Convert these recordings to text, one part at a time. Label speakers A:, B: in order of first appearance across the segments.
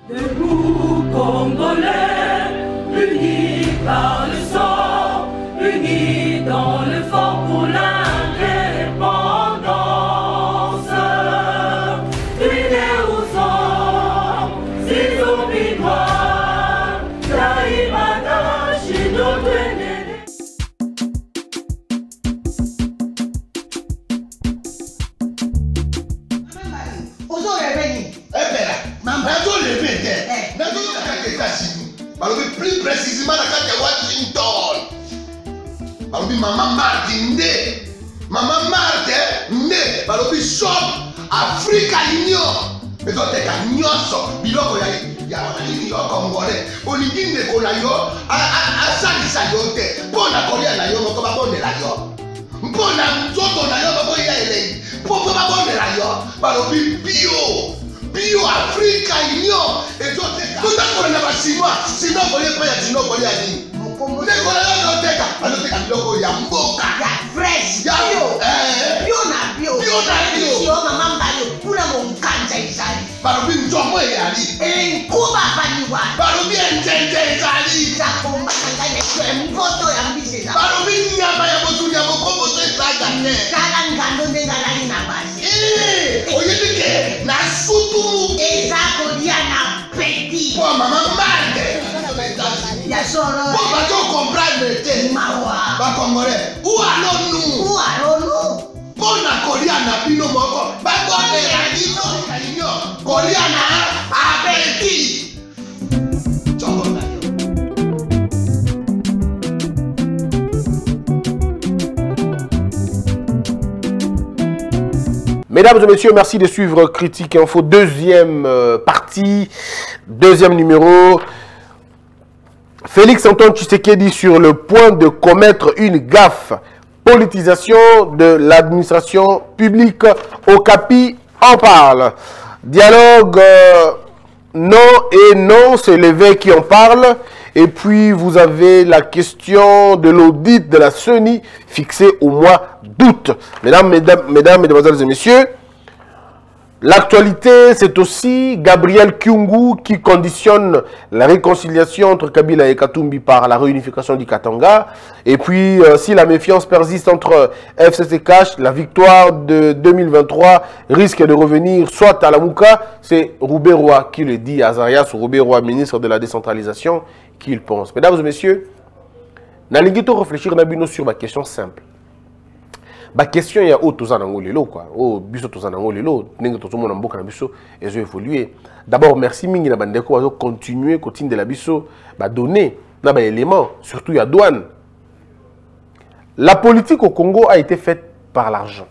A: Debout Congolais, unis par le sang, unis dans le fort pour l'indépendance. Unis aux hommes, ces zombies noirs, Taïmada, chez notre ennemi.
B: Plus précisément dans Washington. Maman Martin Maman Martin Balobi shop Africa Union. Mais quand tu as nyonso, biloko ya Congolais. Oligine kola yo asalisa yo te. Pona kolia na yo ko ba bondela yo. Pona nzoto na yo ba ya ele. Po ba bondela yo. Balobi bio Africa Union. Et toi tu as na basima, sinon kolia pa ya sinon kolia ni. Mokombo te kola yo teka, aloteka biloko ya mboka. Ya fresh. Bio na bio. Yo mama mbayo kuna monkanja izali. Balobi nzomo yali. Nkuba baniwa. Balobi njenje izali. Zakomba kanganya kwe mpoto ya mbise za. Balobi nyama ya botu ya mokombo te saga ne. Kala ngando ndengalani na basi. Oyedike na sutu. Ezako dia na petit. Kwa mama mande. Ya solo. Pour pas tout comprendre te. Mawa. Ba Congolais. Où allons-nous? Pour la Coriana Pino Moko. Ba Coriana Coriana appétit.
C: Mesdames et messieurs, merci de suivre Critique Info, deuxième partie, deuxième numéro. Félix Antoine Tshisekedi sur le point de commettre une gaffe. Politisation de l'administration publique. Okapi en parle. Dialogue non et non, c'est l'évêque qui en parle. Et puis vous avez la question de l'audit de la CENI fixée au mois d'août. Mesdames, mesdemoiselles et messieurs, l'actualité, c'est aussi Gabriel Kyungu qui conditionne la réconciliation entre Kabila et Katumbi par la réunification du Katanga. Et puis, si la méfiance persiste entre FCC-Cash, la victoire de 2023 risque de revenir soit à la Mouka, c'est Roubaix-Roy qui le dit, Azarias Roubaix-Roy, ministre de la décentralisation, qui le pense. Mesdames et messieurs, Nalingito réfléchir sur ma question simple. Ma question est où tous en angolelo quoi. Oh biso tous en angolelo, n'engue tous mon amboka na biso et je évoluer. D'abord merci mingi na bandeko à continuer continue de la biso ba donner na ba éléments surtout ya douane. La politique au Congo a été faite par l'argent.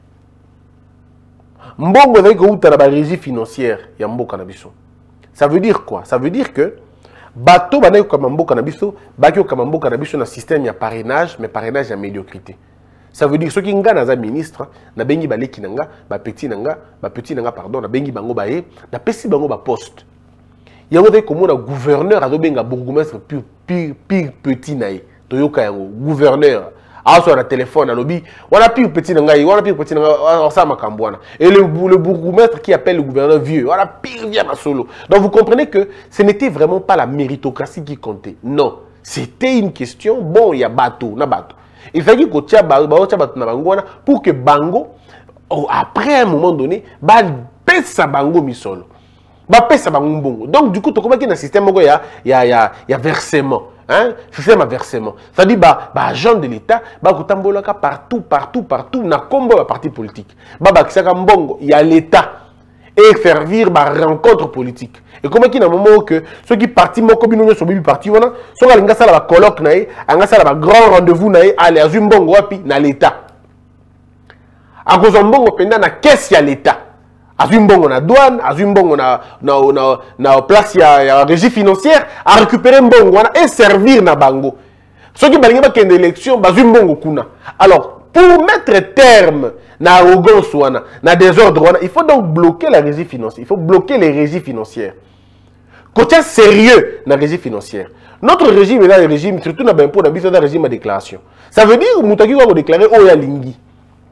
C: Mbongo avec outa na ba régie financière ya mboka na biso. Ça veut dire quoi? Ça veut dire que bato banayo kamambo kanabiso, bakyo kamambo kanabiso na système ya parrainage, mais parrainage ya médiocrité. Ça veut dire ceux qui nga naza ministre, na bengi baleki nanga, ba petit nanga, pardon, na bengi bango bae, na pesi bango ba poste. Yango te comme na gouverneur azo benga bourgmestre pire petit nae. Toyoka yango gouverneur. Alors na téléphone na lobby, wana pire petit nanga, ça makambwana. Et le bourgmestre qui appelle le gouverneur vieux, wana pire vient à solo. Donc vous comprenez que ce n'était vraiment pas la méritocratie qui comptait. Non, c'était une question bon, il y a bateau, na bateau. Il fallait que tia bateau na bango pour que bango après un moment donné, ba pesa bango misolo. Ba pesa bango mbongo. Donc du coup, to comment qu'il y a un système il y a versement. Hein? Système à versement. C'est-à-dire, agent de l'État, partout, na combo la parti politique. Il y a l'État et servir rencontre politique. Et comment qu'il y a un moment que ceux qui partent, sont partis, sont allés à la colloque, à la grand rendez-vous, à l'État. À cause de mbongo, pendant la caisse, il y a l'État. Azumbongo na douane, azumbongo na place ya régie financière, à récupérer mbongo et servir na bango. Ceux qui balinga ba kende élection, bazumbongo kuna. Alors, pour mettre terme na arrogance wana, na désordre wana, il faut donc bloquer la régie financière. Il faut bloquer les régies financières. Côté sérieux na régie financière. Notre régime est là, le régime, surtout na bimpo, na biso da régime à déclaration. Ça veut dire que moutaki va déclarer Oya Lingi.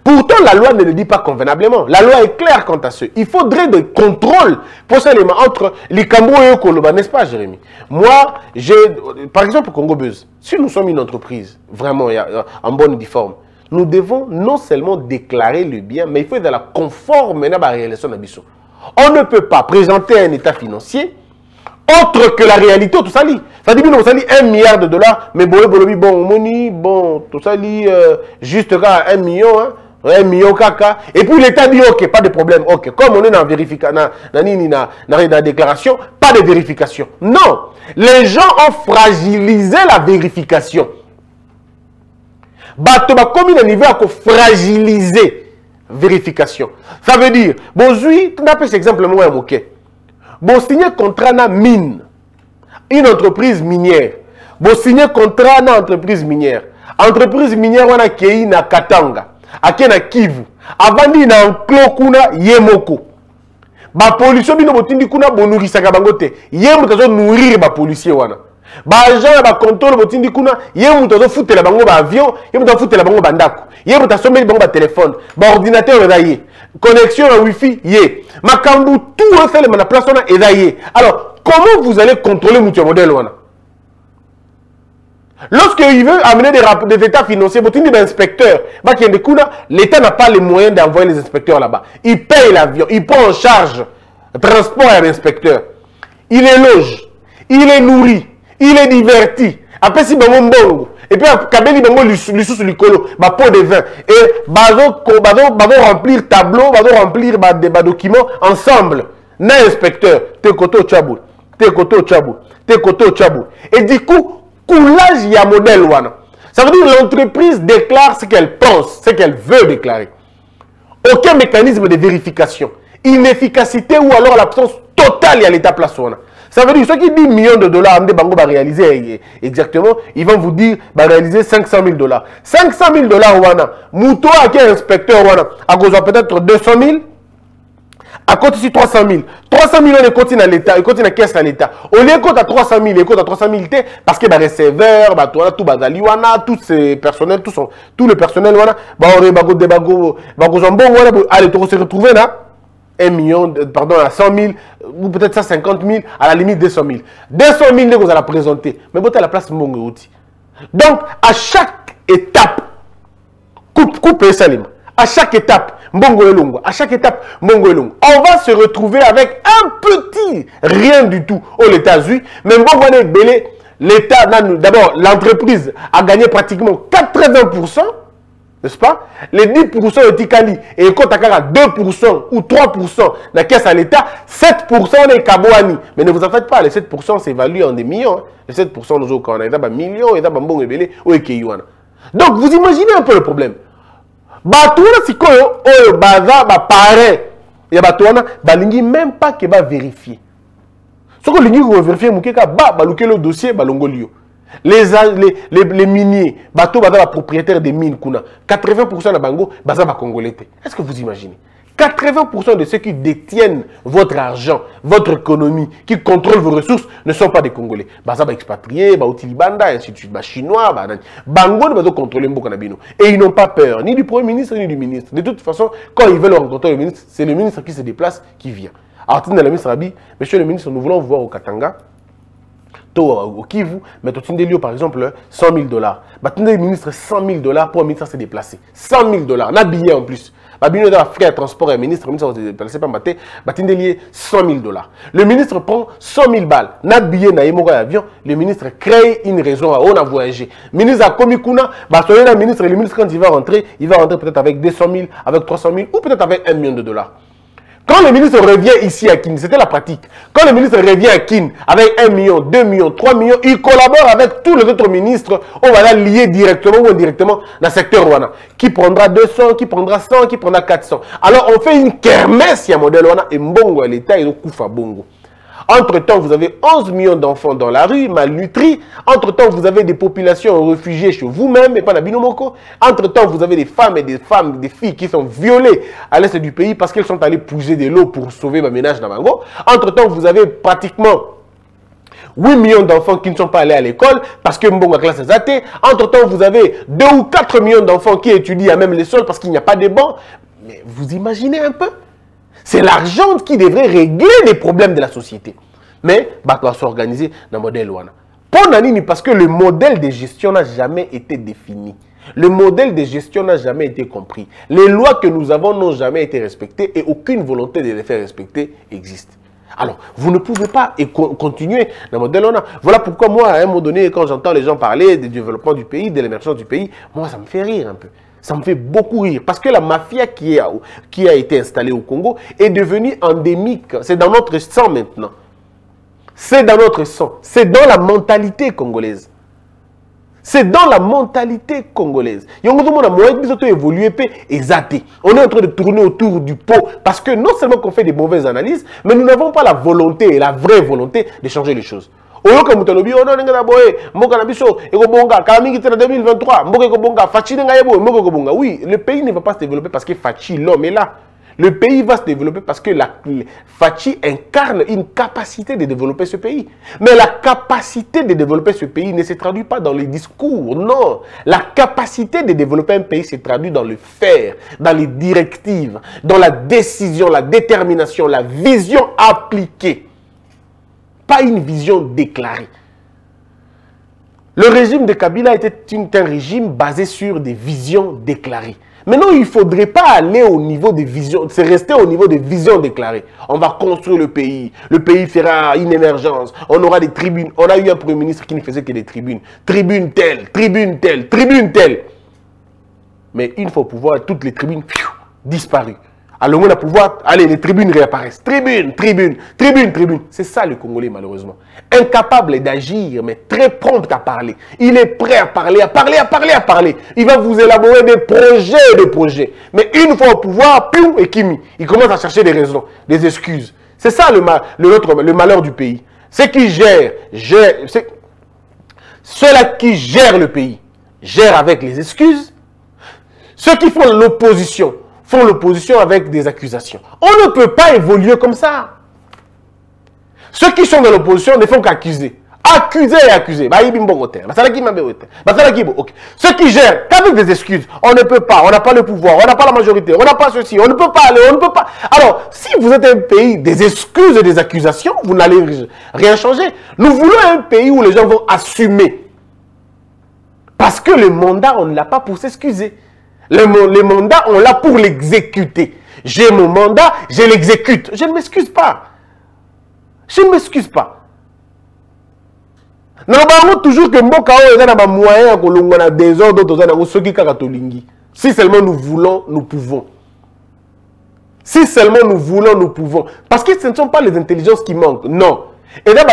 C: Pourtant, la loi ne le dit pas convenablement. La loi est claire quant à ce. Il faudrait des contrôles pour ça, entre les Cambou et le Koloba, n'est-ce pas, Jérémy? Moi, par exemple, Congo Buzz, si nous sommes une entreprise vraiment en bonne uniforme, nous devons non seulement déclarer le bien, mais il faut être dans la conforme à la réalisation d'Abisso. On ne peut pas présenter un état financier autre que la réalité, tout ça. Ça dit, nous avons 1 milliard de dollars, mais bon, tout ça, juste 1 million, hein. 1 million caca. Et puis l'État dit, ok, pas de problème. Ok, comme on est dans la déclaration, pas de vérification. Non, les gens ont fragilisé la vérification. Comme il niveau à fragiliser vérification. Ça veut dire, bon, tu n'as pas cet exemple, moi, ok. Bon, signer contrat na mine, une entreprise minière. Bon, signer contrat na entreprise minière. Entreprise minière, on a Kei na Katanga. Ake na Kivu. Avandi na enclos kuna yemoko. Ba policier bino botindi kuna bonurisa ka bangote. Yemu tazo nourrir ba policier wana. Ba agent ba contrôle botindi kuna yemu tazo foutela bango ba avion, yemu tazo foutela bango ba ndako. Yemu tazo someli bango ba téléphone, ba ordinateur raillé. Connexion à Wi-Fi, yé. Makambu tout fait le place on a édaillé. Alors, comment vous allez contrôler mon modèle wana? Lorsqu'il veut amener des états financiers, l'État n'a pas les moyens d'envoyer les inspecteurs là-bas. Il paye l'avion, il prend en charge le transport à l'inspecteur. Il est loge, il est nourri, il est diverti. Après, si bongo, et puis, Kabeli bango sous l'icolo, ba pot de vin. Et bazo remplir tableau, bazo remplir des documents ensemble. Na inspecteur, te koto chabou, te koto chabou, te koto chabou. Et du coup, coulage, il y a modèle wana. Ça veut dire que l'entreprise déclare ce qu'elle pense, ce qu'elle veut déclarer. Aucun mécanisme de vérification. Inefficacité ou alors l'absence totale, il y a l'état place wana. Ça veut dire ceux qui disent millions de dollars, Bango va réaliser exactement, ils vont vous dire va réaliser 500 000 dollars. 500 000 dollars wana, Mouto a qui est inspecteur wana, à cause de peut-être 200 000. À côté de 300 000. 300 000, on est continue à l'État, il continue à caisse à l'État. Au lieu de 300 000, il compte à 300 000 parce que les receveurs, tout bazali wana, tous ces personnels, tout le personnel wana, allez, se retrouver là, 1 million, pardon, à 100 000, ou peut-être 150 000, à la limite 200 000. 200 000, vous allez présenter. Mais vous avez la place Mbongo outil. Donc, à chaque étape, coupe et salim. À chaque étape, Mbongo Elongo. À chaque étape, Mbongo Elongo. On va se retrouver avec un petit rien du tout aux États-Unis. Mais Mbongo Elongo, l'État, d'abord, l'entreprise a gagné pratiquement 80%, n'est-ce pas? Les 10% de Tikali et quand tu as 2% ou 3% de la caisse à l'État, 7% est Kabouani. Mais ne vous en faites pas, les 7% s'évaluent en des millions. Les 7% nous ont des millions et des Mbongo Ebele ou Ekeyuana. Donc, vous imaginez un peu le problème. Batouna sikoyo oyo baza ba pare ya batouna balingi même pas que ba vérifier. Ce que lingi ko vérifier mukeka ba luke le dossier balongolio. Les miniers, bateau baza ba propriétaire des mines kuna. 80% na bango baza ba congolais. Est-ce que vous imaginez? 80% de ceux qui détiennent votre argent, votre économie, qui contrôlent vos ressources, ne sont pas des Congolais. Baza ba expatriés, ba utilibanda, ainsi de suite, ba chinois, ba bango ne va contrôler Mboka Nabino. Et ils n'ont pas peur, ni du Premier ministre, ni du ministre. De toute façon, quand ils veulent rencontrer le ministre, c'est le ministre qui se déplace, qui vient. Alors, le ministre a dit, monsieur le ministre, nous voulons vous voir au Katanga, au Kivu, mais tu as par exemple 100 000 dollars. Tu as le ministre 100 000 dollars pour un ministre se déplacer. 100 000 dollars, on a billet en plus. Le frais de transport et le ministre se déplacer pas maté, lié 100 000 dollars. Le ministre prend 100 000 balles. N'a billet na yemo avion, le ministre crée une raison à on a voyagé. Le ministre a commis kuna, le ministre quand il va rentrer peut-être avec 200 000, avec 300 000 ou peut-être avec 1 million de dollars. Quand le ministre revient ici à Kin, c'était la pratique. Quand le ministre revient à Kin avec 1 million, 2 millions, 3 millions, il collabore avec tous les autres ministres. On va la lier directement ou indirectement dans le secteur Rwanda. Qui prendra 200, qui prendra 100, qui prendra 400. Alors on fait une kermesse, il y a un modèle Rwanda et Mbongo, l'État et le Koufa Bongo. Entre-temps, vous avez 11 millions d'enfants dans la rue, malnutris. Entre-temps, vous avez des populations réfugiées chez vous-même et pas la Binomoko. Entre-temps, vous avez des femmes, des filles qui sont violées à l'est du pays parce qu'elles sont allées puiser de l'eau pour sauver ma ménage dans Bango. Entre-temps, vous avez pratiquement 8 millions d'enfants qui ne sont pas allés à l'école parce que Mbonga classe est athée. Entre-temps, vous avez 2 ou 4 millions d'enfants qui étudient à même les sols parce qu'il n'y a pas de bancs. Mais vous imaginez un peu? C'est l'argent qui devrait régler les problèmes de la société. Mais, bah, doit s'organiser dans le modèle Wana. Pour Nanini, parce que le modèle de gestion n'a jamais été défini. Le modèle de gestion n'a jamais été compris. Les lois que nous avons n'ont jamais été respectées et aucune volonté de les faire respecter existe. Alors, vous ne pouvez pas continuer dans le modèle Wana. Voilà pourquoi moi, à un moment donné, quand j'entends les gens parler du développement du pays, de l'émergence du pays, moi, ça me fait rire un peu. Ça me fait beaucoup rire. Parce que la mafia qui a été installée au Congo est devenue endémique. C'est dans notre sang maintenant. C'est dans notre sang. C'est dans la mentalité congolaise. C'est dans la mentalité congolaise. On est en train de tourner autour du pot. Parce que non seulement qu'on fait des mauvaises analyses, mais nous n'avons pas la volonté et la vraie volonté de changer les choses. Oui, le pays ne va pas se développer parce que Fachi, l'homme est là. Le pays va se développer parce que Fachi incarne une capacité de développer ce pays. Mais la capacité de développer ce pays ne se traduit pas dans les discours, non. La capacité de développer un pays se traduit dans le faire, dans les directives, dans la décision, la détermination, la vision appliquée. Pas une vision déclarée. Le régime de Kabila était un régime basé sur des visions déclarées. Maintenant, il ne faudrait pas aller au niveau des visions, c'est rester au niveau des visions déclarées. On va construire le pays fera une émergence, on aura des tribunes. On a eu un premier ministre qui ne faisait que des tribunes. Tribune telle, tribune telle, tribune telle. Mais une fois au pouvoir, toutes les tribunes disparues. Alors on a pouvoir, allez, les tribunes réapparaissent. Tribune, tribune, tribune, tribune. C'est ça le Congolais malheureusement. Incapable d'agir, mais très prompt à parler. Il est prêt à parler, à parler, à parler, à parler. Il va vous élaborer des projets. Mais une fois au pouvoir, piou, et Kimi, il commence à chercher des raisons, des excuses. C'est ça le malheur du pays. Ceux qui ceux-là qui gèrent le pays, gèrent avec les excuses. Ceux qui font l'opposition avec des accusations. On ne peut pas évoluer comme ça. Ceux qui sont dans l'opposition ne font qu'accuser. Accuser et accuser. Ceux qui gèrent qu'avec des excuses. On ne peut pas, on n'a pas le pouvoir, on n'a pas la majorité, on n'a pas ceci, on ne peut pas aller, on ne peut pas. Alors, si vous êtes un pays des excuses et des accusations, vous n'allez rien changer. Nous voulons un pays où les gens vont assumer. Parce que le mandat, on ne l'a pas pour s'excuser. Le mandat, on l'a pour l'exécuter. J'ai mon mandat, je l'exécute. Je ne m'excuse pas. Je ne m'excuse pas. Nous avons toujours que Mboka est un moyen que l'on a des ordres dans ceux qui sont. Si seulement nous voulons, nous pouvons. Si seulement nous voulons, nous pouvons. Parce que ce ne sont pas les intelligences qui manquent. Non. Et là,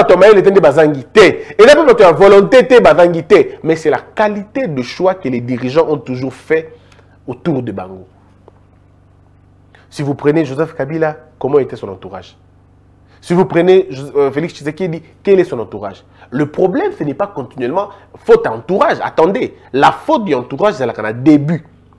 C: mais c'est la qualité de choix que les dirigeants ont toujours fait autour de Bango. Si vous prenez Joseph Kabila, comment était son entourage? Si vous prenez Félix Tshisekedi, quel est son entourage? Le problème, ce n'est pas continuellement faute à entourage. Attendez, la faute du entourage, c'est la début.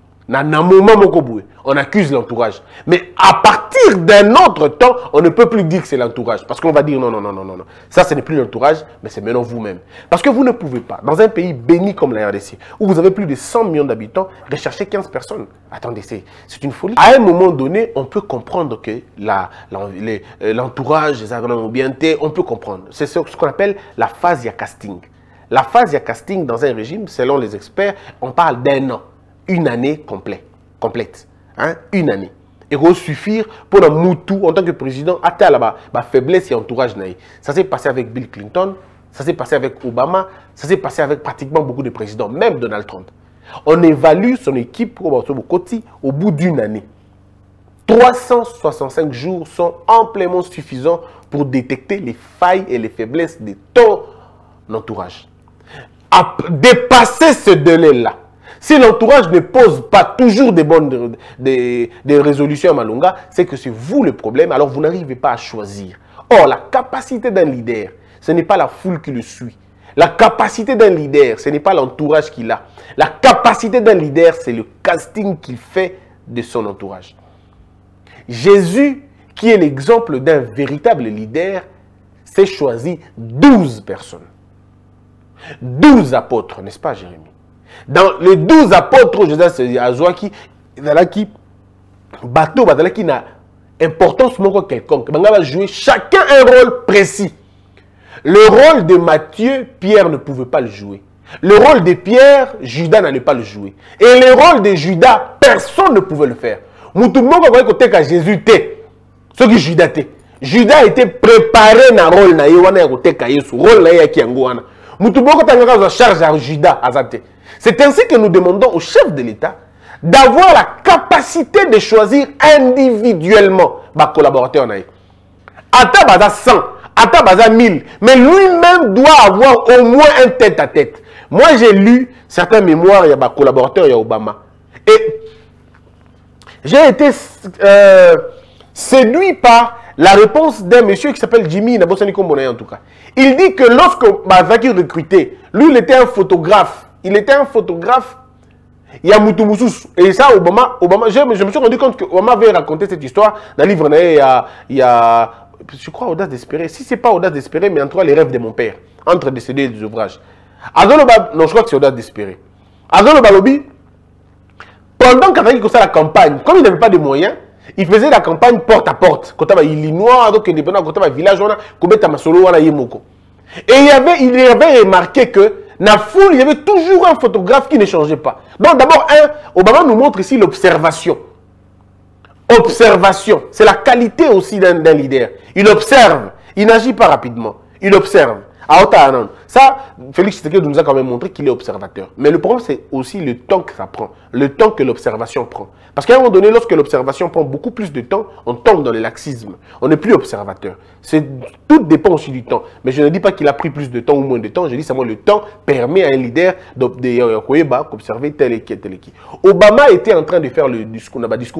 C: On accuse l'entourage. Mais à partir d'un autre temps, on ne peut plus dire que c'est l'entourage. Parce qu'on va dire non. Ça, ce n'est plus l'entourage, mais c'est maintenant vous-même. Parce que vous ne pouvez pas, dans un pays béni comme la RDC, où vous avez plus de 100 millions d'habitants, rechercher 15 personnes. Attendez, c'est une folie. À un moment donné, on peut comprendre que l'entourage, les agents bien, on peut comprendre. C'est ce qu'on appelle la phase ya casting. La phase ya casting dans un régime, selon les experts, on parle d'un an. Une année complète. Hein? Une année. Et ça va suffire pour un Moutou, en tant que président, à la faiblesse et entourage. Ça s'est passé avec Bill Clinton, ça s'est passé avec Obama, ça s'est passé avec pratiquement beaucoup de présidents, même Donald Trump. On évalue son équipe au bout d'une année. 365 jours sont amplement suffisants pour détecter les failles et les faiblesses de ton entourage. À dépasser ce délai-là, si l'entourage ne pose pas toujours des résolutions à Malunga, c'est que c'est vous le problème, alors vous n'arrivez pas à choisir. Or, la capacité d'un leader, ce n'est pas la foule qui le suit. La capacité d'un leader, ce n'est pas l'entourage qu'il a. La capacité d'un leader, c'est le casting qu'il fait de son entourage. Jésus, qui est l'exemple d'un véritable leader, s'est choisi 12 personnes. 12 apôtres, n'est-ce pas, Jérémie? Dans les 12 apôtres, Jésus a Zoaki, qui bateau, qui n'a importance quelconque. Il va jouer chacun un rôle précis. Le rôle de Matthieu, Pierre ne pouvait pas le jouer. Le rôle de Pierre, Judas n'allait pas le jouer. Et le rôle de Judas, personne ne pouvait le faire. Moutoumoko voyait côté que Jésus était. Ce qui Judas était. Judas était préparé dans le rôle na yewana côté ka Yesu. Rôle na yaki angwana. Moutoumoko tanga za charge à Judas azate. C'est ainsi que nous demandons au chef de l'État d'avoir la capacité de choisir individuellement les collaborateurs. Ata baza 100, ata baza 1000, mais lui-même doit avoir au moins un tête-à-tête. Moi, j'ai lu certains mémoires, il y a des collaborateurs, il y a Obama. Et j'ai été séduit par la réponse d'un monsieur qui s'appelle Jimmy Nabosani Kombonaye en tout cas. Il dit que lorsque Bazaki recrutait, lui, il était un photographe. Il était un photographe. Il y a Moutoumoussous. Et ça, Obama je me suis rendu compte qu'Obama avait raconté cette histoire dans le livre. Il y a je crois, Audace d'espérer. Si ce n'est pas Audace d'espérer, mais en tout cas, les rêves de mon père. Entre des CD et des ouvrages. Non, je crois que c'est Audace d'espérer. Azolo Balobi, pendant qu'il avait la campagne, comme il n'avait pas de moyens, il faisait la campagne porte à porte. Quand il y avait Illinois, donc il y avait village, et il avait remarqué que dans la foule, il y avait toujours un photographe qui ne changeait pas. Donc d'abord, Obama nous montre ici l'observation. Observation, c'est la qualité aussi d'un leader. Il observe, il n'agit pas rapidement. Il observe. Ça, Félix Tshisekedi nous a quand même montré qu'il est observateur. Mais le problème, c'est aussi le temps que ça prend. Le temps que l'observation prend. Parce qu'à un moment donné, lorsque l'observation prend beaucoup plus de temps, on tombe dans le laxisme. On n'est plus observateur. Tout dépend aussi du temps. Mais je ne dis pas qu'il a pris plus de temps ou moins de temps. Je dis seulement le temps permet à un leader d'observer tel et qui. Obama était en train de faire le discours.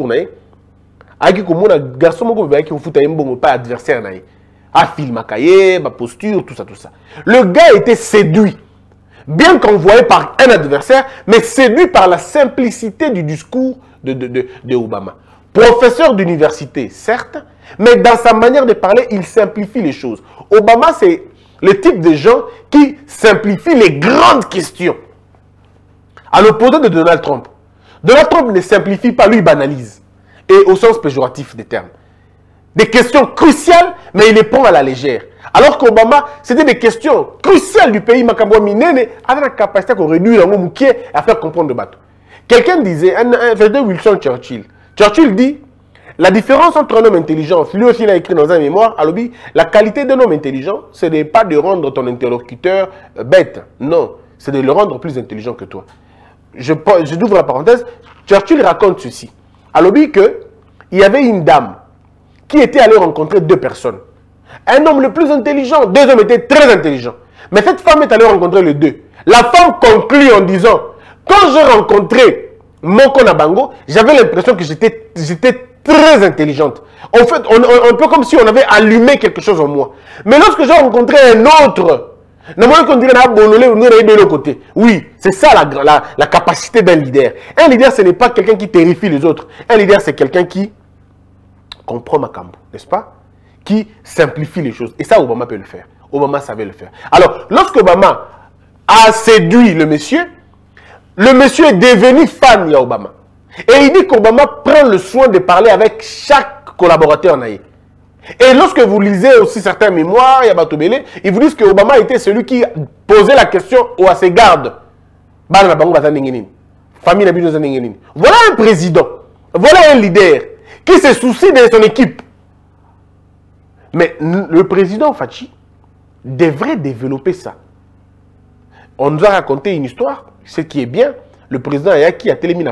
C: Garçon pas adversaire. Film, posture, tout ça. Le gars était séduit, bien qu'envoyé par un adversaire, mais séduit par la simplicité du discours de Obama. Professeur d'université, certes, mais dans sa manière de parler, il simplifie les choses. Obama, c'est le type de gens qui simplifient les grandes questions. À l'opposé de Donald Trump. Donald Trump ne simplifie pas, lui, il banalise. Et au sens péjoratif des termes. Des questions cruciales, mais il les prend à la légère. Alors qu'Obama, c'était des questions cruciales du pays, Makabwa Minene, avec la capacité qu'on réduit à faire comprendre le bateau. Quelqu'un disait, Wilson Churchill. Churchill dit, la différence entre un homme intelligent, lui aussi il a écrit dans un mémoire, la qualité d'un homme intelligent, ce n'est pas de rendre ton interlocuteur bête. Non, c'est de le rendre plus intelligent que toi. Je ouvre la parenthèse, Churchill raconte ceci. Il y avait une dame qui était allé rencontrer deux personnes. Un homme le plus intelligent, deux hommes étaient très intelligents. Mais cette femme est allée rencontrer les deux. La femme conclut en disant, quand j'ai rencontré Moko Nabango, j'avais l'impression que j'étais très intelligente. En fait, un peu comme si on avait allumé quelque chose en moi. Mais lorsque j'ai rencontré un autre, oui, c'est ça la capacité d'un leader. Un leader, ce n'est pas quelqu'un qui terrifie les autres. Un leader, c'est quelqu'un qui comprend Makambo, n'est-ce pas? Qui simplifie les choses. Et ça, Obama peut le faire. Obama savait le faire. Alors, lorsque Obama a séduit le monsieur est devenu fan de Obama. Et il dit qu'Obama prend le soin de parler avec chaque collaborateur. Et lorsque vous lisez aussi certains mémoires, ils vous disent qu'Obama était celui qui posait la question à ses gardes. Voilà un président. Voilà un leader qui se soucie de son équipe. Mais le président Fachi devrait développer ça. On nous a raconté une histoire, ce qui est bien. Le président Ayaki a téléminé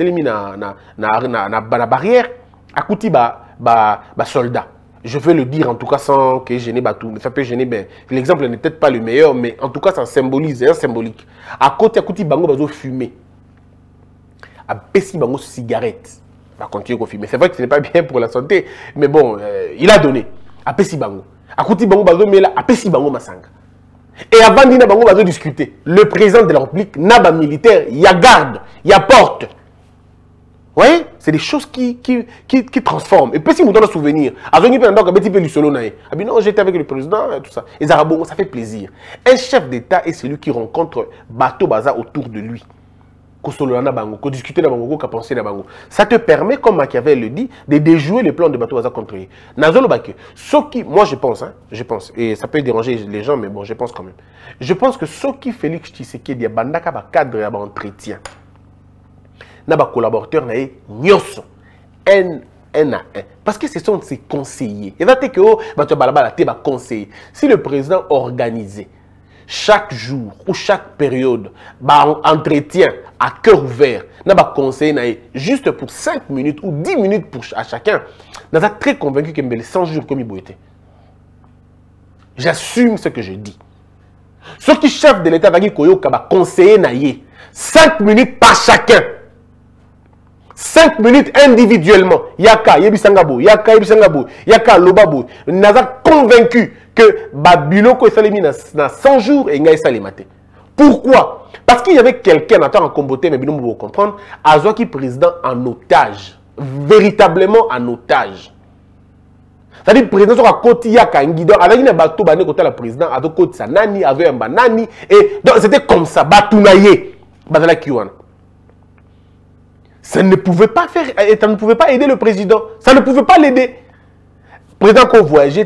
C: la barrière, a coûté soldat. Je vais le dire en tout cas sans que je n'ai pas tout. Ça peut gêner, mais l'exemple n'est peut-être pas le meilleur, mais en tout cas ça symbolise, c'est symbolique. À côté, bango bazo fumé. A pessi bango cigarette. Va continuer à fumer. C'est vrai que ce n'est pas bien pour la santé, mais bon, il a donné. A pessi bango. A côté bango bazo mais là, a pessi bango masanga. Et avant d'ina bango bazo discuter, le président de la République n'a pas militaire, il y a garde, il y a porte. voyez, c'est des choses qui transforment. Et puis si vous donnez un souvenir, non, j'étais avec le président et tout ça. Et Zarabongo, ça fait plaisir. Un chef d'État est celui qui rencontre Bato Baza autour de lui. Ça te permet, comme Machiavel le dit, de déjouer les plans de Bato Baza contre lui. Moi je pense, et ça peut déranger les gens, mais bon, je pense quand même. Je pense que ce qui Félix Tshisekedi a bandaka ba cadre ya ba entretien. Na ba collaborateur na nyoso un à un, parce que ce sont ses conseillers. Et va te que bato balabala te ba conseiller. Si le président organisait chaque jour ou chaque période bah, entretien à cœur ouvert, n'a pas conseillé juste pour 5 minutes ou 10 minutes pour, à chacun, n'a pas très convaincu que les 100 jours comme il était. J'assume ce que je dis. Ceux qui chef de l'État va conseiller 5 minutes par chacun. 5 minutes individuellement. Yaka, Yebisangabo, Yaka, Yebisangabo, Yaka, Lobabo. N'a pas convaincu que Babiloko est salimé dans 100 jours et Ngaï Salimate. Pourquoi? Parce qu'il y avait quelqu'un, attends en comboté, mais vous pouvez comprendre, Azouaki président en otage. Véritablement en otage. C'est-à-dire, le président sur la côte, il y a un guidon, avec un bateau, il y a un président, avec un côté, Sanani, avec un banani, et donc c'était comme ça, Batounaye, Bazala Kiwana. Ça ne pouvait pas faire, ça ne pouvait pas aider le président, ça ne pouvait pas l'aider. Le président qu'on voyageait,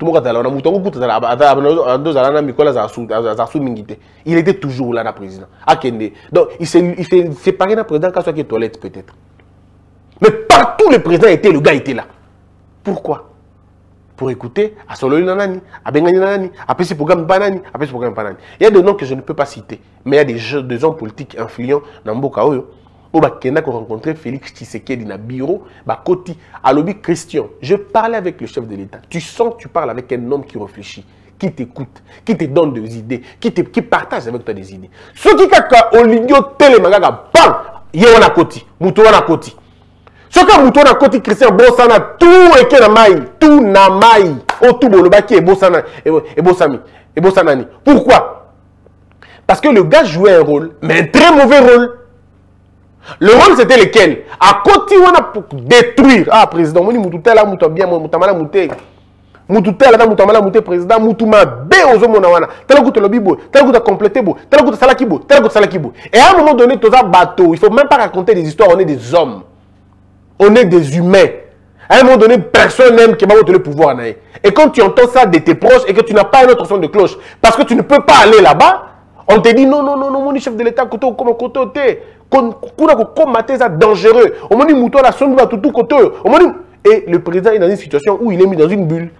C: il était toujours là, le président. Donc, il s'est séparé d'un président qui est toilette, peut-être. Mais partout, le président était, le gars était là. Pourquoi? Pour écouter à Sololi Nanani, à Bengani Nanani, à Pessi Programme Banani, à Pessi Programme Banani. Il y a des noms que je ne peux pas citer, mais il y a des hommes politiques influents dans Mboka Oyo. Au Bakena qu'on rencontrait Félix Tshisekedi dans le bureau, Bakoti, à l'objet Christian. Je parlais avec le chef de l'État. Tu sens que tu parles avec un homme qui réfléchit, qui t'écoute, qui te donne des idées, qui partage avec toi des idées. Ce qui est au ligne télémagaga, bam, yéwana koti, moutowana koti. Ce qui est moutowana koti, Christian Bossana, tout est que na maï, tout na maï, au tout bolobaki et Bossana, et Bossami, et Bossanani. Pourquoi? Parce que le gars jouait un rôle, mais un très mauvais rôle. Le rôle c'était lequel? À côté on a pour détruire. Ah président, moi moutoutela là moutou bien moutamala mouté. Moutoutela là moutamala mouté président moutuma bé aux hommes wana. Tel que le bibo, tel que tu as complété beau, tel que tu salakibo, tel que salakibo. Et à un moment donné tous un bateau, il faut même pas raconter des histoires, on est des hommes. On est des humains. À un moment donné, personne n'aime qui va te le pouvoir. Et quand tu entends ça de tes proches et que tu n'as pas un autre son de cloche, parce que tu ne peux pas aller là-bas, on te dit non, non, non, non, mon chef de l'État, comme côté, c'est dangereux. On m'a dit, mouton, la sonde va tout côté. Et le président est dans une situation où il est mis dans une bulle.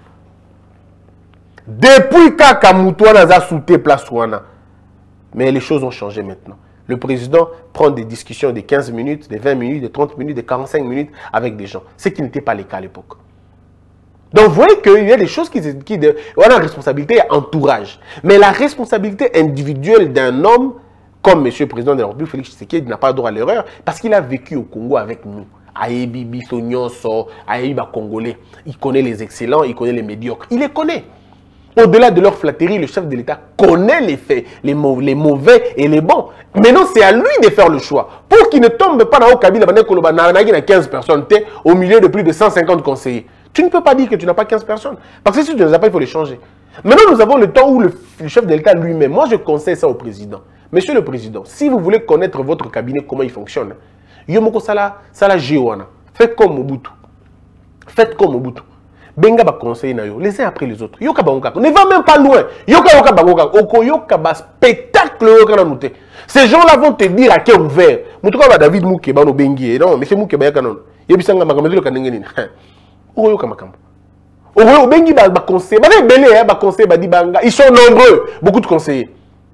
C: Depuis que Mouton a sauté place, mais les choses ont changé maintenant. Le président prend des discussions de 15 minutes, de 20 minutes, de 30 minutes, de 45 minutes avec des gens. Ce qui n'était pas le cas à l'époque. Donc, vous voyez qu'il y a des choses on a une responsabilité entourage. Mais la responsabilité individuelle d'un homme, comme M. le Président de la République, Félix Tshisekedi, n'a pas droit à l'erreur, parce qu'il a vécu au Congo avec nous. Ayebi, Bissonyoso, Ayebi, Congolais. Il connaît les excellents, il connaît les médiocres. Il les connaît. Au-delà de leur flatterie, le chef de l'État connaît les faits, les mauvais et les bons. Maintenant, c'est à lui de faire le choix. Pour qu'il ne tombe pas dans le Kabila, il y a 15 personnes, au milieu de plus de 150 conseillers. Tu ne peux pas dire que tu n'as pas 15 personnes. Parce que si tu ne les as pas, il faut les changer. Maintenant, nous avons le temps où le chef de l'État lui-même, moi je conseille ça au président. Monsieur le Président, si vous voulez connaître votre cabinet, comment il fonctionne, Yomoko Sala Géoana, faites comme Mobutu. Faites comme Mobutu. Benga ba conseiller na yo, les uns après les autres. Yoka bangoka, ne va même pas loin. Yoka bangoka, oko yoka ba spectacle yoka na noté. Ces gens-là vont te dire à cœur ouvert. Mutuka ba David Moukeba no bengi, non, monsieur Moukeba yaka non. Yebisanga makamelo kanengeni. Oyoka makambo. Oyo bengi ba conseiller, ba belé ba conseiller ba dibanga, ils sont nombreux, beaucoup de conseillers.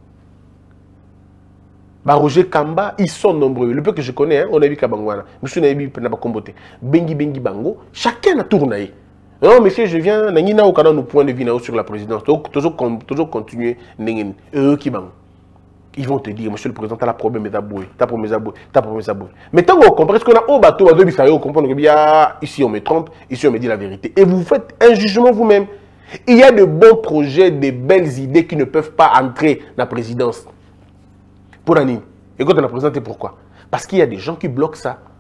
C: Ba Roger Kamba, ils sont nombreux. Le peu que je connais, on a vu Kabangwana. Monsieur Naïbi n'a pas comboté. Bengi bango, chacun a tourné. Non, monsieur, je viens, n'a aucun nos points de vue sur la présidence. Toujours continuer. Eux qui bang. Ils vont te dire, monsieur le président, tu as la problème, tu as problème. Mais tant qu'on comprend, est-ce qu'on a au bateau, on comprend que ici on me trompe, ici on me dit la vérité. Et vous faites un jugement vous-même. Il y a de bons projets, de belles idées qui ne peuvent pas entrer dans la présidence. Pour Nani. Et quand on a présenté, pourquoi? Parce qu'il y a des gens qui bloquent ça.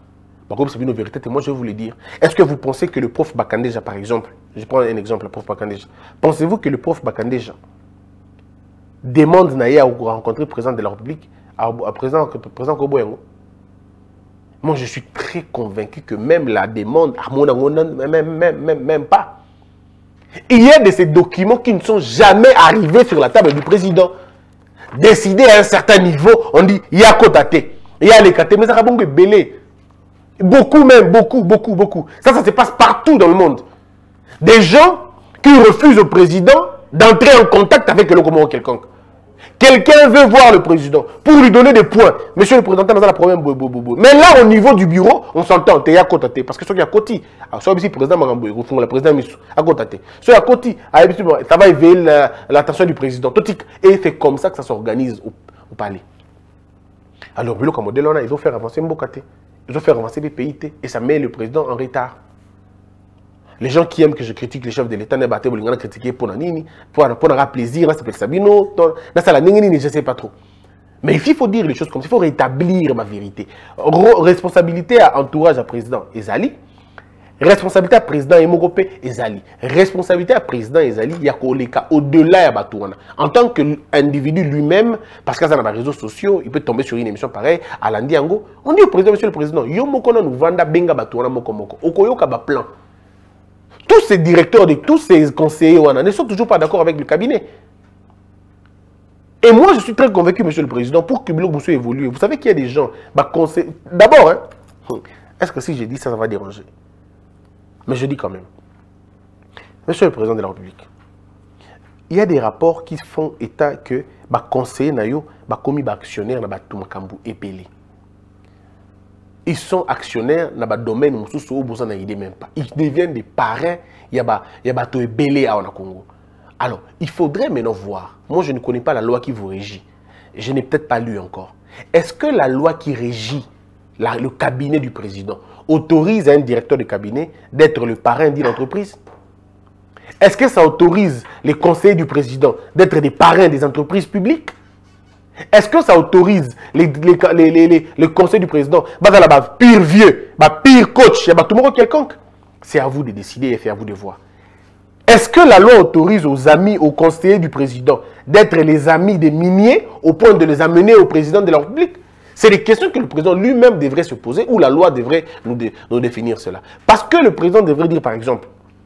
C: Comme c'est une vérité, moi je vais vous le dire. Est-ce que vous pensez que le prof Bakandeja, par exemple, je prends un exemple, le prof Bakandeja, pensez-vous que le prof Bakandeja demande Naïa à rencontrer le président de la République, à président Koboyango? Moi je suis très convaincu que même la demande, même pas. Il y a de ces documents qui ne sont jamais arrivés sur la table du président. Décidé à un certain niveau, on dit il y a Kotate, il y a les Kate, mais ça va bon belé. Beaucoup même, beaucoup. Ça se passe partout dans le monde. Des gens qui refusent au président d'entrer en contact avec le Comoro quelconque. Quelqu'un veut voir le président pour lui donner des points. Monsieur le président, on a un problème. Mais là, au niveau du bureau, on s'entend. Il y a Kotate. Parce que ceux qui a Koti, soit le président Marambo, le président Missou, à Kotate. Soit à Koti, ça va éveiller l'attention du président. Et c'est comme ça que ça s'organise au palais. Alors, comme modèle, ils vont faire avancer Mbokate. Ils vont faire avancer les PIT et ça met le président en retard. Les gens qui aiment que je critique les chefs de l'État, ils vont critiquer pour avoir plaisir, c'est Sabino, je ne sais pas trop. Mais il faut dire les choses comme ça, il faut rétablir ma vérité. Responsabilité à entourage à président Ezali, responsabilité à président Emogope Ezali, responsabilité à président Ezali, il y a au-delà de Batouana. En tant qu'individu lui-même, parce que dans les réseaux sociaux, il peut tomber sur une émission pareille, à l'Andiango, on dit au président, monsieur le président, yo mokona nous vanda benga Batouana moko. Okoyoka ba plan. Tous ces directeurs, tous ces conseillers ne sont toujours pas d'accord avec le cabinet. Et moi, je suis très convaincu, monsieur le président, pour que Bilok Boussou évolue. Vous savez qu'il y a des gens, d'abord, est-ce que si je dis ça, ça va déranger? Mais je dis quand même, monsieur le président de la République, il y a des rapports qui font état que les conseillers commis actionnaires dans Makambu épelé. Ils sont actionnaires dans le domaine où ils ne même pas. Ils deviennent des parrains, il y a des belé à Congo. Alors, il faudrait maintenant voir. Moi, je ne connais pas la loi qui vous régit. Je n'ai peut-être pas lu encore. Est-ce que la loi qui régit le cabinet du président autorise un directeur de cabinet d'être le parrain d'une entreprise? Est-ce que ça autorise les conseillers du président d'être des parrains des entreprises publiques? Est-ce que ça autorise les conseils du président pire vieux, pire coach, tout le monde quelconque? C'est à vous de décider et c'est à vous de voir. Est-ce que la loi autorise aux amis, aux conseillers du président d'être les amis des miniers au point de les amener au président de la République? C'est des questions que le président lui-même devrait se poser ou la loi devrait nous définir cela. Parce que le président devrait dire par exemple,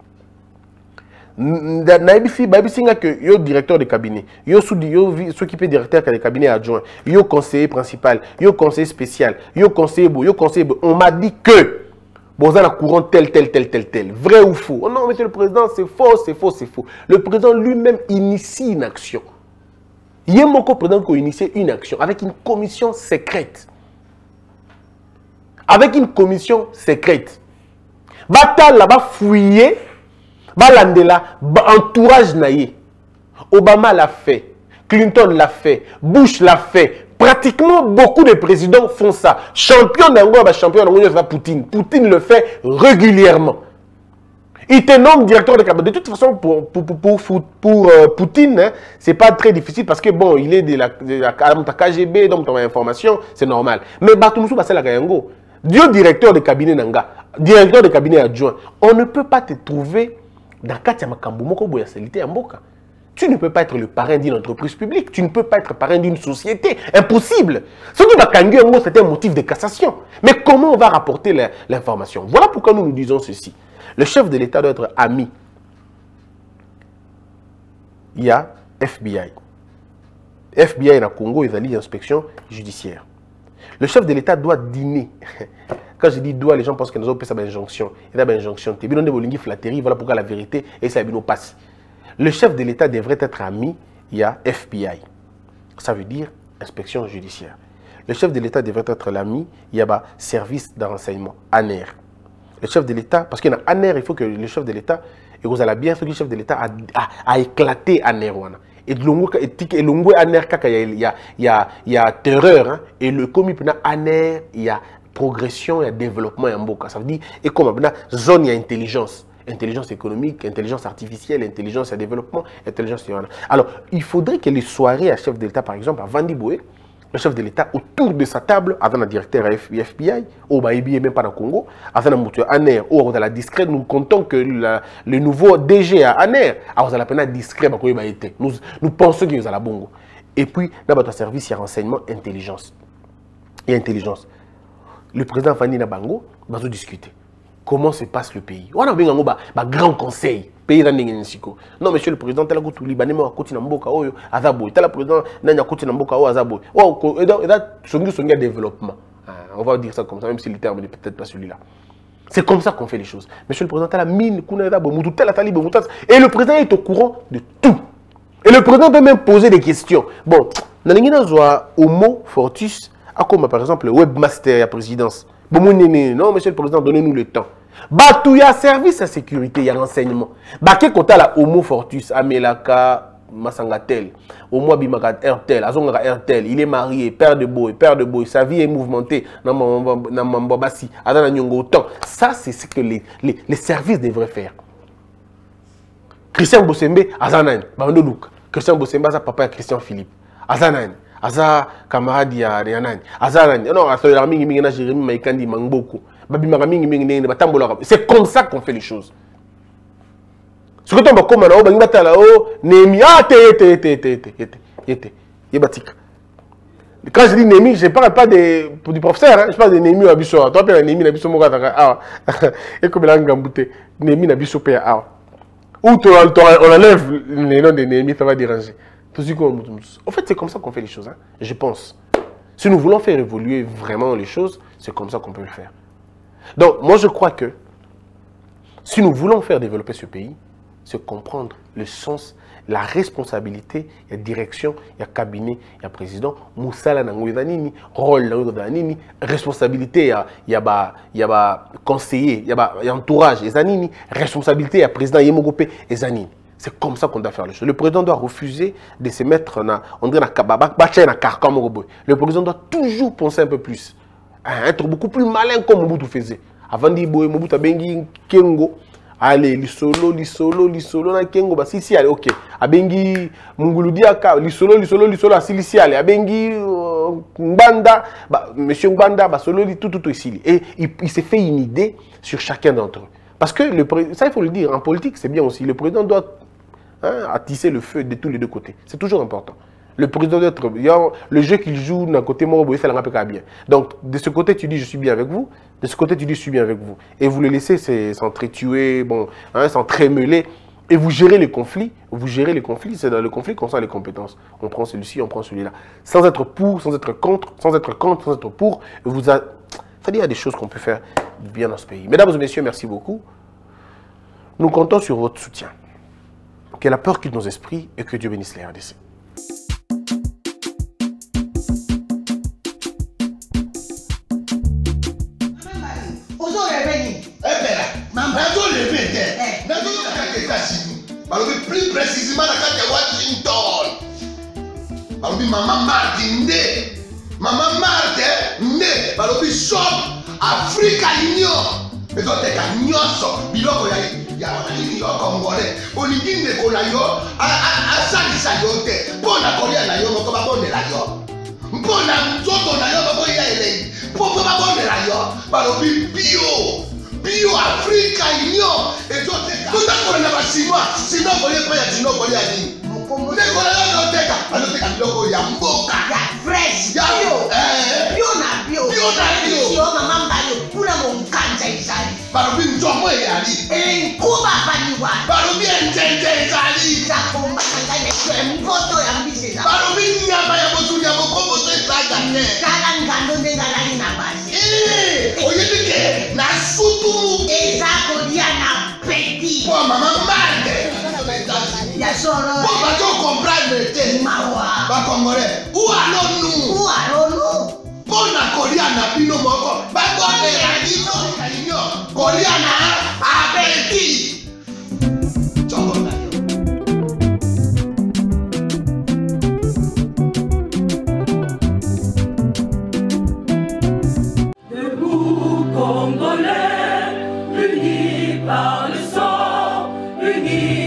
C: que yo directeur de cabinet, yo s'occuper directeur de cabinet adjoint, yo conseiller principal, yo conseiller spécial, yo conseiller beau, on m'a dit que bon ça la courant tel. Vrai ou faux? Oh non, monsieur le président, c'est faux. Le président lui-même initie une action. Il y a mon président qui a initié une action avec une commission secrète. Batal là-bas fouillé. Balandela, entourage naïe. Obama l'a fait, Clinton l'a fait, Bush l'a fait. Pratiquement beaucoup de présidents font ça. Champion d'Angola, champion d'Angola, Poutine. Poutine le fait régulièrement. Il te nomme directeur de cabinet. De toute façon, pour Poutine, hein, c'est pas très difficile parce que bon, il est de la KGB, donc ton information, c'est normal. Mais Batoumoussou, c'est la Gayango. Dieu directeur de cabinet Nanga, directeur de cabinet adjoint. On ne peut pas te trouver dans Katia Makambu Moko Boyaselité à Mboka. Tu ne peux pas être le parrain d'une entreprise publique. Tu ne peux pas être parrain d'une société. Impossible. Ce qui va Kangu, c'est un motif de cassation. Mais comment on va rapporter l'information? Voilà pourquoi nous disons ceci. Le chef de l'État doit être ami. Il y a FBI. FBI dans Congo, ils allient l'inspection judiciaire. Le chef de l'État doit dîner. Quand je dis doit, les gens pensent que nous avons fait ça une injonction. Il y a une injonction. Il y a une flatterie. Voilà pourquoi la vérité et ça passe. Le chef de l'État devrait être ami. Il y a FBI. Ça veut dire inspection judiciaire. Le chef de l'État devrait être l'ami. Il y a service de renseignement. ANER. Le chef de l'État, parce qu'il y a ANER, il faut que le chef de l'État, et vous allez bien, ce que le chef de l'État a éclaté ANER. Et le ANER, il y a terreur. Hein, et le commis ANER, il y a progression et développement en Mboka. Ça veut dire, et comme zone, il y a intelligence. Intelligence économique, intelligence artificielle, intelligence et développement, intelligence. Alors, il faudrait que les soirées à chef de l'État, par exemple, à Vandiboué, le chef de l'État, autour de sa table, avant le directeur FBI, ou même pas dans le Congo, avant le ANER, ou dans la discrète, nous comptons que le nouveau DG à ANER, alors la peine discret, nous pensons qu'il y a la bongo. Et puis, dans notre service, il y a renseignement, intelligence. Et intelligence. Le président Fanny Nabango va discuter. Comment se passe le pays? On a bien un grand conseil. Pays non, monsieur le président, tel que Libanais a continué à mboka oyo azabo. Tel le président n'a continué à mboka oyo azabo. Oh, et là, son développement. On va dire ça comme ça, même si le terme n'est peut-être pas celui-là. C'est comme ça qu'on fait les choses. Monsieur le président, tel la mine, et le président est au courant de tout. Et le président peut même poser des questions. Bon, dans le Homo Fortus, comme par exemple le webmaster à la présidence. Bon, non, monsieur le président, donnez-nous le temps. Il y a service à sécurité, il y a renseignement. Quand il y a la Homo Fortus, Amelaka, Masangatel, Homo Bimaka, Ertel, Azonga Ertel, il est marié, père de boy, sa vie est mouvementée, ça, c'est ce que les services devraient faire. Christian Bossembe, Azanan, Bandolouk. Christian Bossembe, c'est papa Christian Philippe. Azanan, Aza camarade Yanan. Azanan, non, Jérémy Maïkandi, Mangboko. C'est comme ça qu'on fait les choses. Ce que tu as comme quand je dis Némi, je ne parle pas du professeur, hein, je parle de Némi Abisso. Tu appelles Némi Abisso Moga. Et comme il a gambouté, Némi Abisso Paya. Ou on enlève les noms de Némi, ça va déranger. En fait, c'est comme ça qu'on fait les choses, hein, je pense. Si nous voulons faire évoluer vraiment les choses, c'est comme ça qu'on peut le faire. Donc, moi, je crois que si nous voulons faire développer ce pays, c'est comprendre le sens, la responsabilité, il y a direction, il y a cabinet, il y a président, Moussala Nangouzanini, rôle Nangouzanini, responsabilité, il y a conseiller, il y a entourage, Zanini, responsabilité, il y a président Yemogopé et Zanini. C'est comme ça qu'on doit faire les choses. Le président doit refuser de se mettre on dirait le président doit toujours penser un peu plus. Être beaucoup plus malin comme Mobutu faisait. Avant de dire Mobutu a bengi Kengo, allez, lisolo, na Kengo, bah si, allez, ok. A bengi Munguludiaka, lisolo, si, allez, a bengi Mbanda, bah, monsieur Mbanda, bah solo, tout ici. Et il s'est fait une idée sur chacun d'entre eux. Parce que, ça il faut le dire, en politique c'est bien aussi, le président doit attiser le feu de tous les deux côtés. C'est toujours important. Le président doit être... Le jeu qu'il joue d'un côté, moi, ça l'a pas bien. Donc, de ce côté, tu dis, je suis bien avec vous. De ce côté, tu dis, je suis bien avec vous. Et vous le laissez s'entretuer, bon, s'entremêler. Et vous gérez les conflits. Vous gérez les conflits. C'est dans le conflit qu'on sent les compétences. On prend celui-ci, on prend celui-là. Sans être pour, sans être contre, sans être pour. C'est-à-dire, il y a des choses qu'on peut faire bien dans ce pays. Mesdames et messieurs, merci beaucoup. Nous comptons sur votre soutien. Que la peur quitte nos esprits et que Dieu bénisse les RDC.
B: Plus précisément dans la Washington. Maman Martin Maman Martin balobi shop Africa Union. Mais donc t'es qu'à nyonso biloko ya wanani yo congolais. Olingi ndeko na yo asalisa yo te. Mpona kolia na yo moko babondela yo. Mpona nzoto na yo moko ya elei. Mpo babondela yo balobi bio Africa Union. Et donc t'es tout à fait na basinois. Sinon kolia pa ya sinon kolia ni. Ndeko na yo teka aloteka biloko ya mboka. Ya fresh. Bio na bio. Yo mama mbayo kuna monkanja izali. Barobi nzomo yali. Nkuba baniwa. Barobi njenje izali. Zakomba kangane kwe mpoto ya mbisi za. Barobi nyama ya botu ya bokombo to izaga ne. Kala ngando ndenga lali na basi. Oyedike na sutu. Ezako dia na peti. Kwa mama mbande. Ya solo. Pour pas qu'on comprenne te. Mawa. Ba congolais. Où allons-nous? Pour la Coliana Pino Moko. Ba Coliana Coliana appétit.
A: Debout Congolais, unis par le sang, unis